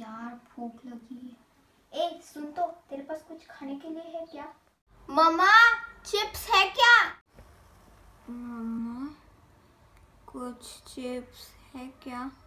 यार भूख लगी है। ए सुन तो, तेरे पास कुछ खाने के लिए है क्या? मम्मा चिप्स है क्या? मम्मा कुछ चिप्स है क्या?